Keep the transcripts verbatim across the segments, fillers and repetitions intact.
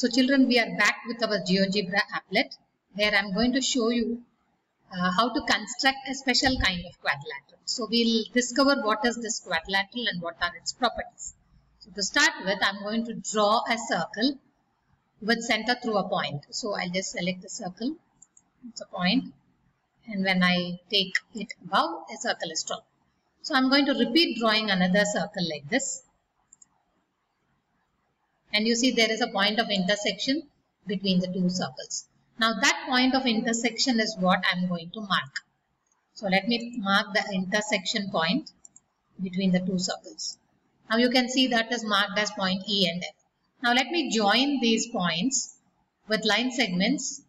So children, we are back with our GeoGebra applet, where I am going to show you uh, how to construct a special kind of quadrilateral. So we'll discover what is this quadrilateral and what are its properties. So to start with, I am going to draw a circle with center through a point. So I'll just select the circle, it's a point, and when I take it above, a circle is drawn. So I'm going to repeat drawing another circle like this. And you see there is a point of intersection between the two circles. Now that point of intersection is what I'm going to mark. So let me mark the intersection point between the two circles. Now you can see that is marked as point E and F. Now let me join these points with line segments.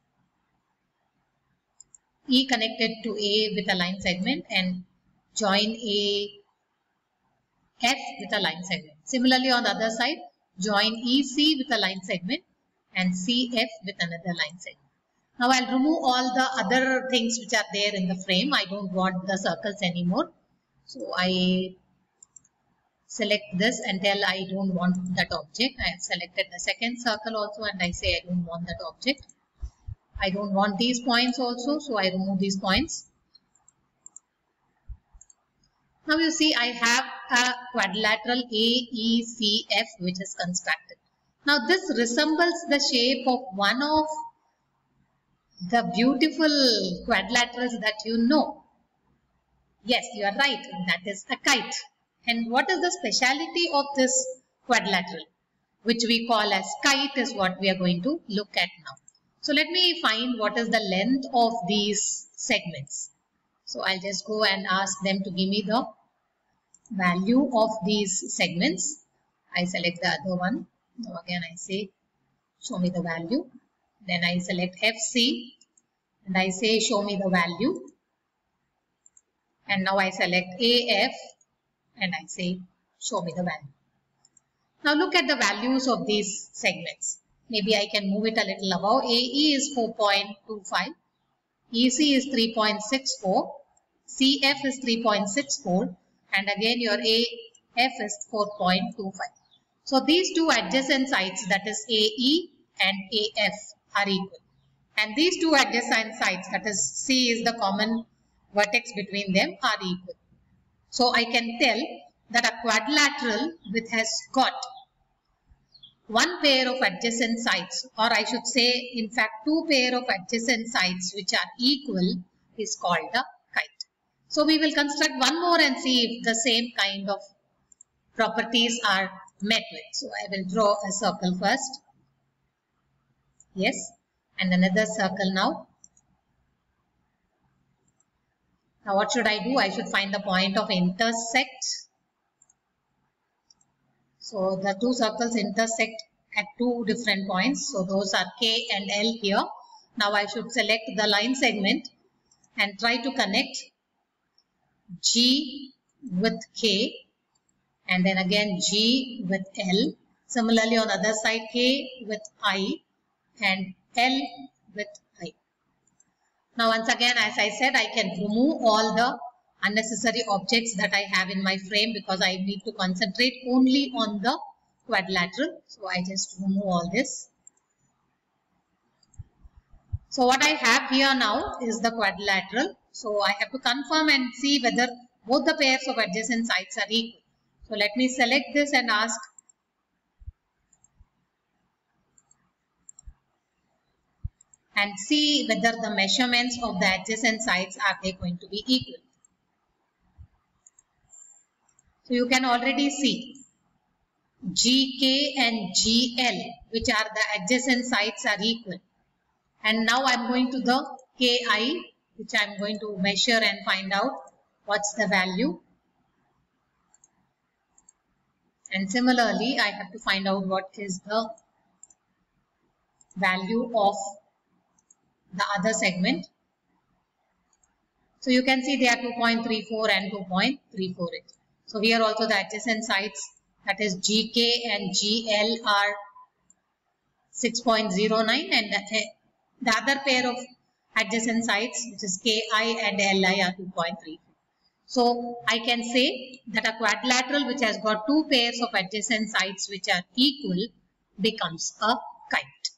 E connected to A with a line segment and join A F with a line segment. Similarly on the other side, join E C with a line segment and C F with another line segment. Now I'll remove all the other things which are there in the frame. I don't want the circles anymore. So I select this and tell I don't want that object. I have selected the second circle also and I say I don't want that object. I don't want these points also, so I remove these points. Now you see I have a quadrilateral A E C F which is constructed. Now this resembles the shape of one of the beautiful quadrilaterals that you know. Yes, you are right, that is a kite. And what is the speciality of this quadrilateral, which we call as kite, is what we are going to look at now. So let me find what is the length of these segments. So I'll just go and ask them to give me the value of these segments. I select the other one. Now again I say show me the value. Then I select F C and I say show me the value. And now I select A F and I say show me the value. Now look at the values of these segments. Maybe I can move it a little above. A E is four point two five. E C is three point six four. C F is three point six four. And again your A F is four point two five. So these two adjacent sides, that is A E and A F, are equal. And these two adjacent sides, that is C is the common vertex between them, are equal. So I can tell that a quadrilateral which has got one pair of adjacent sides, or I should say in fact two pair of adjacent sides which are equal, is called a kite. So we will construct one more and see if the same kind of properties are met with. So I will draw a circle first. Yes. And another circle now. Now what should I do? I should find the point of intersect. So the two circles intersect at two different points. So those are K and L here. Now I should select the line segment and try to connect G with K and then again G with L. Similarly on the other side, K with I and L with I. Now once again, as I said, I can remove all the unnecessary objects that I have in my frame because I need to concentrate only on the quadrilateral. So I just remove all this. So what I have here now is the quadrilateral. So I have to confirm and see whether both the pairs of adjacent sides are equal. So let me select this and ask and see whether the measurements of the adjacent sides are they going to be equal. So you can already see G K and G L, which are the adjacent sides, are equal. And now I am going to the K I, which I am going to measure and find out what's the value. And similarly, I have to find out what is the value of the other segment. So you can see they are two point three four and two point three four eight. So here also the adjacent sides, that is G K and G L, are six point zero nine and the, the other pair of adjacent sides, which is K I and L I, are two point three four. So I can say that a quadrilateral which has got two pairs of adjacent sides which are equal becomes a kite.